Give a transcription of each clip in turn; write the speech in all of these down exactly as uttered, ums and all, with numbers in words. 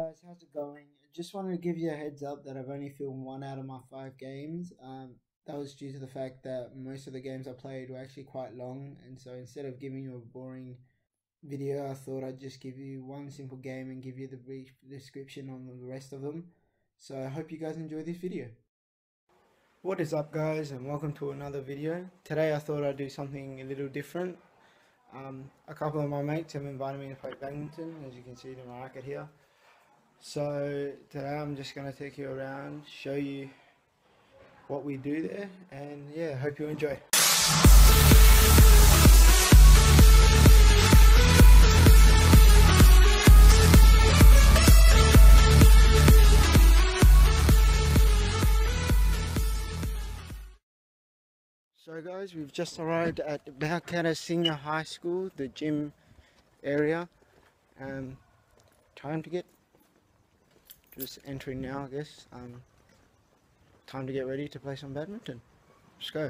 guys, how's it going? I just wanted to give you a heads up that I've only filmed one out of my five games. Um, that was due to the fact that most of the games I played were actually quite long, and so instead of giving you a boring video, I thought I'd just give you one simple game and give you the brief description on the rest of them. So I hope you guys enjoy this video. What is up, guys, and welcome to another video. Today I thought I'd do something a little different. Um, a couple of my mates have invited me to play badminton, as you can see in my racket here. So today I'm just going to take you around, show you what we do there, and yeah, hope you enjoy. So guys, we've just arrived at Balcata Senior High School, the gym area. Um, time to get, just entering now I guess. Um, time to get ready to play some badminton. Let's go.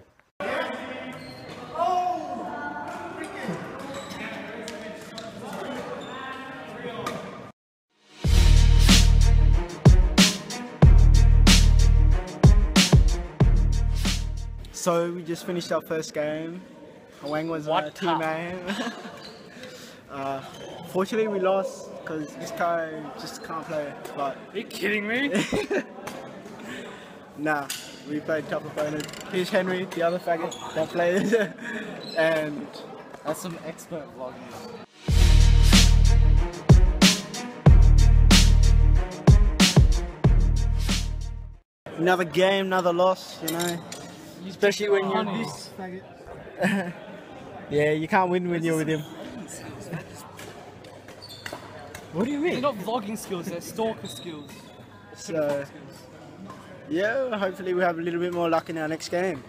So we just finished our first game. Wang was a team aim. uh, fortunately we lost because this guy just can't play. But are you kidding me? Nah, we played tough opponent. Here's Henry, the other faggot that plays. And that's some expert vlogging. Another game, another loss, you know. Especially when you're this faggot. Yeah, you can't win when you're with him. What do you mean? They're not vlogging skills, they're stalker skills. So, yeah, hopefully we have a little bit more luck in our next game.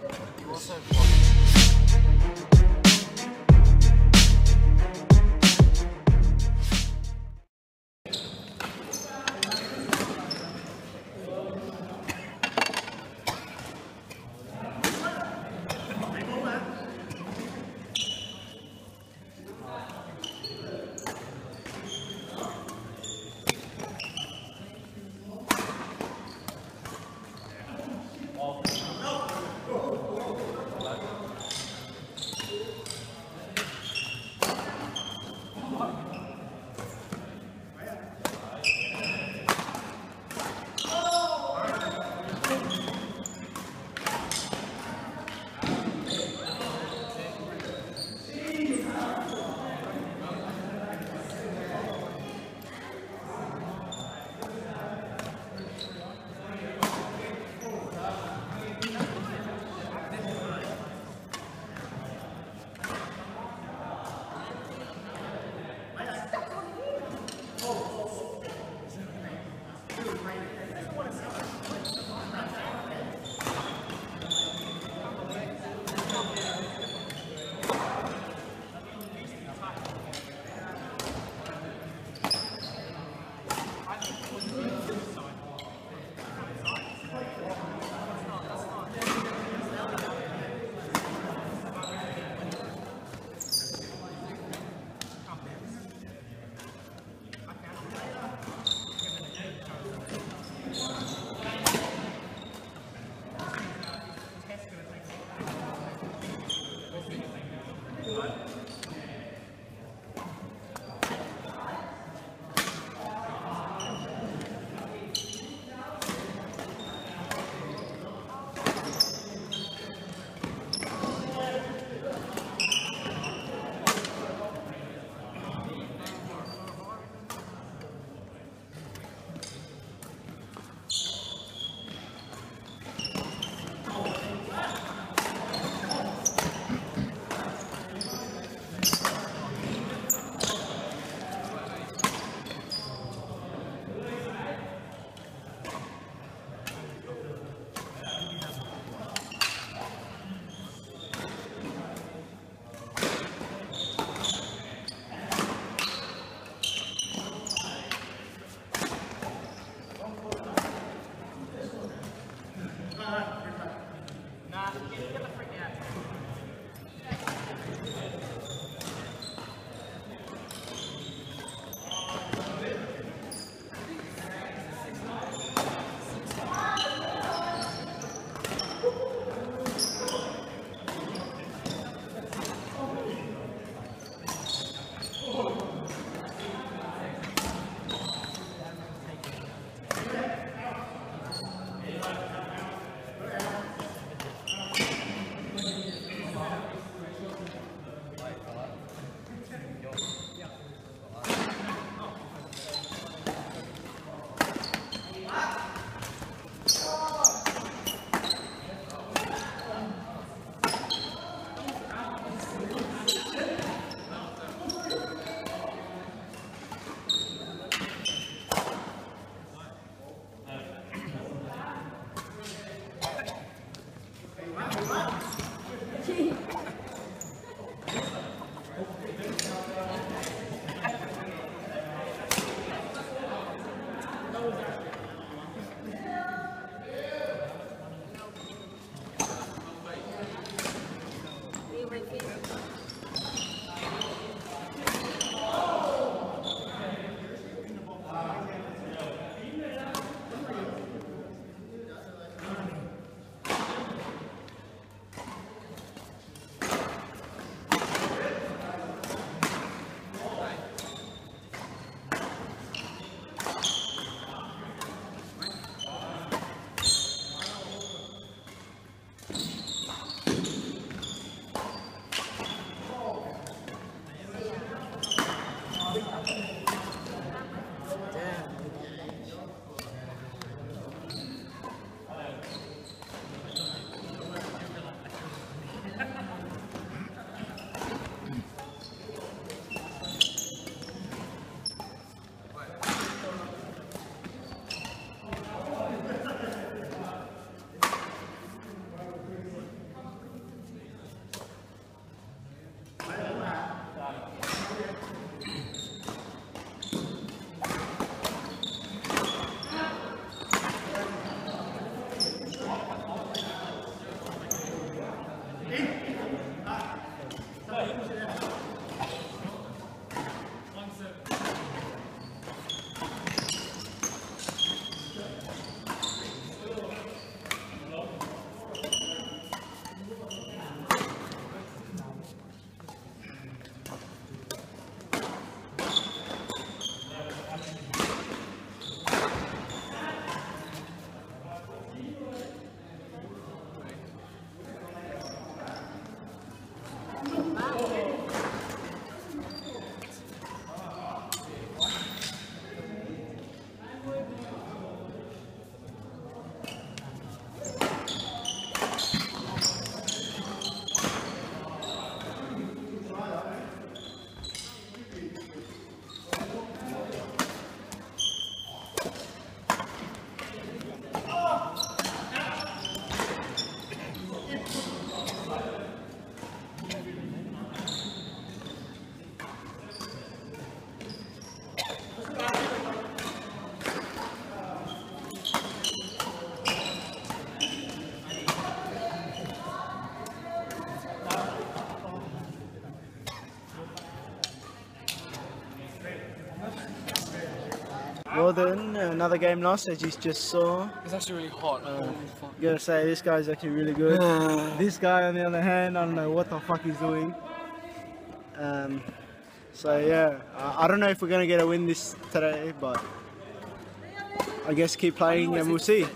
Well then, another game lost as you just saw. It's actually really hot. Uh, Holy fuck. Gotta say, this guy's actually really good. This guy on the other hand, I don't know what the fuck he's doing. Um, so yeah, I, I don't know if we're gonna get a win this today, but I guess keep playing and we'll see.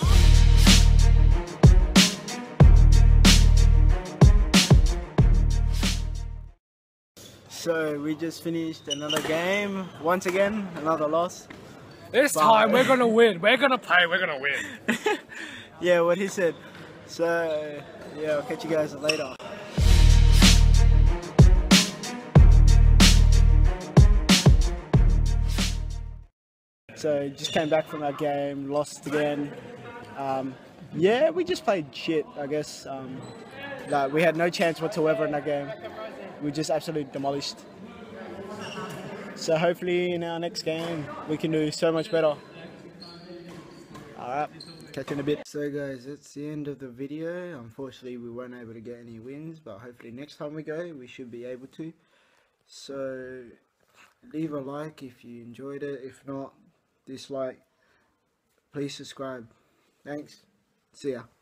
So we just finished another game. Once again, another loss. This But- time we're gonna win. We're gonna play. We're gonna win. Yeah, what he said. So yeah, I'll catch you guys later. So just came back from that game, lost again. Um, yeah, we just played shit, I guess. Um, like we had no chance whatsoever in that game. We just absolutely demolished. So hopefully in our next game we can do so much better. Alright, catch you in a bit. So guys, that's the end of the video. Unfortunately we weren't able to get any wins, but hopefully next time we go we should be able to. So leave a like if you enjoyed it. If not, dislike. Please subscribe. Thanks. See ya.